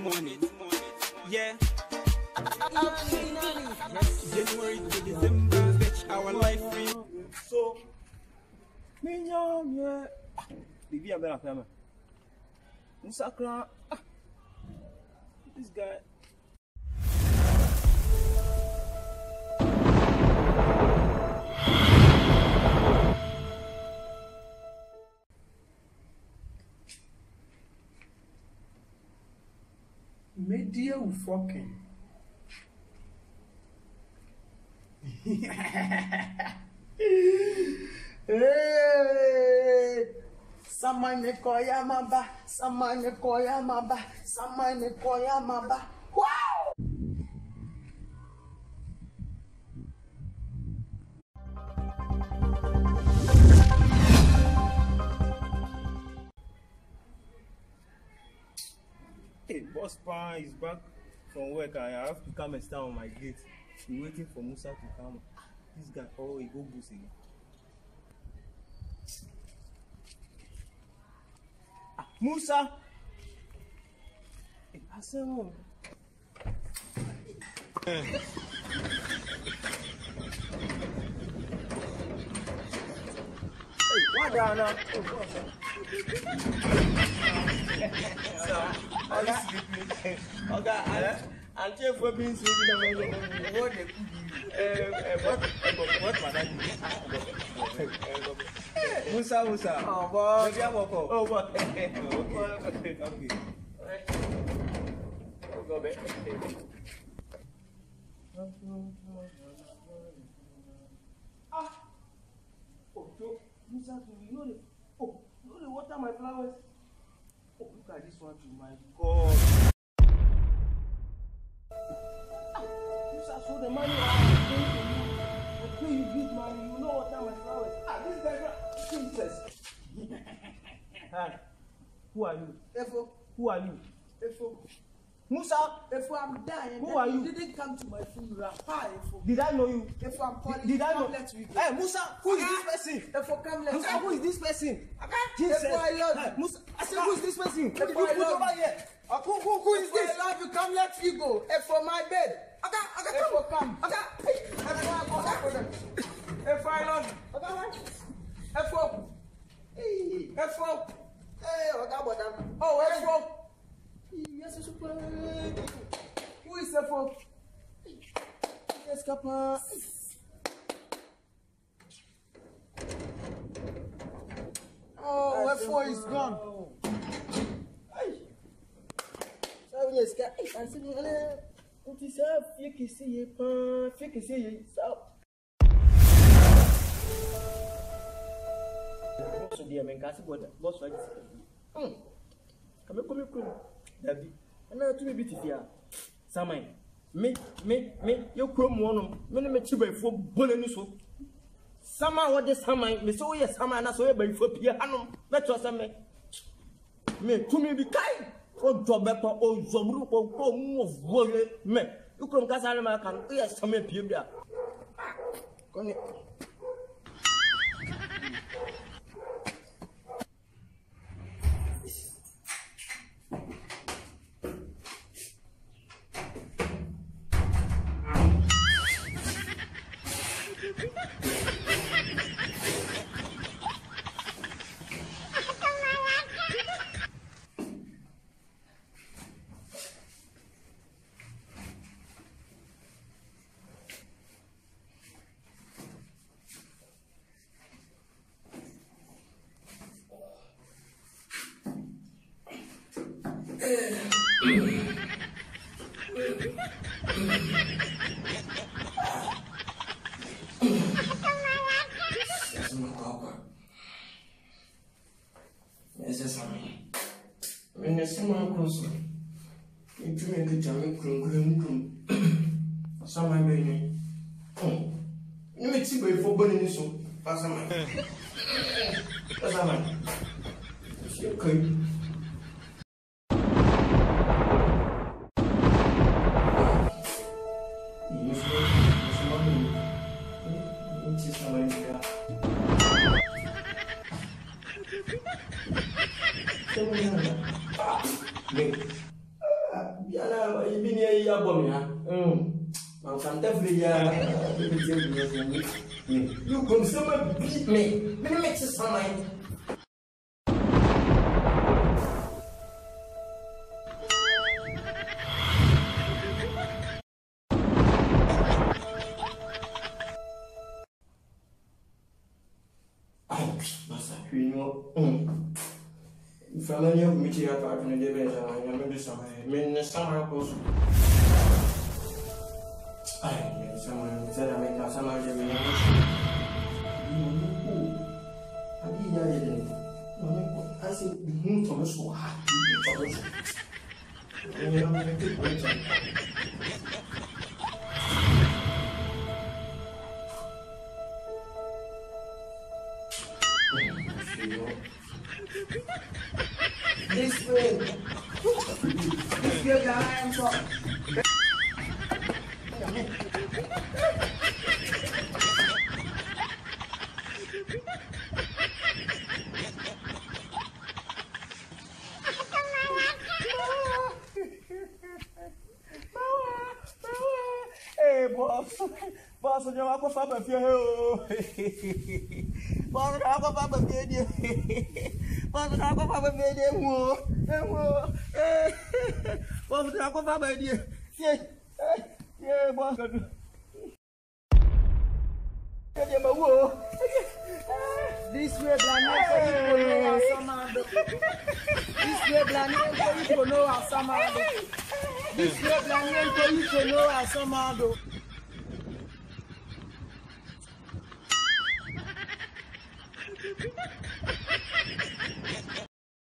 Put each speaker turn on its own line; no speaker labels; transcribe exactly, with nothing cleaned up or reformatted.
morning. Yeah. January to December, fetch our life free. So, me young, yeah. Baby, I'm better family. Musakra, this guy.
Media will fucking. Hey, samane koya maba, samane koya maba, samane koya maba. Wow!
Hey, boss Pa is back from work. I have to come and stand on my gate. He's waiting for Musa to come. This guy, oh, he go boost again. Ah, Musa! Hey, I said, oh. Hey, what down now? Are you sleeping? Okay, I'm just for being sleeping. What they what what madam? Musa Musa. Oh boy. Maybe I'm okay. Oh boy. Okay. Okay. Okay. Oh go back. Ah. Oh, so Musa, you know the oh, you know the water my flowers. Oh, look at this one too, my God. Ah, Musa, so the money I pay to you, I pay you big money, you know water my flowers. Ah, this guy, Jesus. Hi, who are you? Efo. Who are you? Efo. Musa, Efo, I'm dying. Who are you? You didn't come to my funeral. Hi, Efo. Did I know you? Efo, I'm calling. Did, did I know? Hey, Musa, who is this person? Efo, come let me. Musa, who is this person? Okay. Jesus. Efo, I love you. Hey, Musa, I said, who is this person? Efo, you put over here. Uh, who, who, who is this? I love you. Come, let you go. Efo, my bed. Okay, okay, Efo, come. Okay. Efo, Efo, I love you. Okay, Efo. Hey, Efo. Hey, okay, oh, Efo. Yes, it's super. Who is the folk? Yes, Kappa. Oh, F four is gone. So, yes, I said, what is up? You can see it, you can see it. So, so, dear man, Cassie, what was like? Come, come, come, come. David, and I to be beat here. Samai, me, me, me, you come one, many mature for Bolaniso. Sama what the Samai, Miss Oya Sama, and I saw by for Piano, Metro Same. Me, to me be kind, or Jobepa, or Zobru, or move, Wole, me. You come Casalama can, yes, some Pibia. Some baby. Oh, you may see by four bunny so. Pass a man. Pass a man. Okay.
Biana, you been here, ya bomb, um, I'm definitely you consumer beat me. Let me make you some mind. You know, family of me here apart from the days I am in the summer. I mean, the summer goes. I someone said I make a summer of the I said, the moon from us so happy. This way. This way, I am so. Hey, boss. Boss, you want to go for a few? Boss, I go for a video. Boss, I go for a video. Boss, I go for a video. Yeah, yeah, boss. This way, Blanier, this way, Blanier, you know how some This way, Blanier, you know how some Thank you.